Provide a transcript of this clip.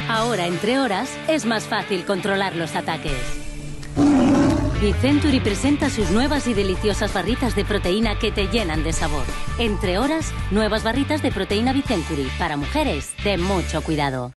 Ahora, entre horas, es más fácil controlar los ataques. Vicenturi presenta sus nuevas y deliciosas barritas de proteína que te llenan de sabor. Entre horas, nuevas barritas de proteína Vicenturi para mujeres de mucho cuidado.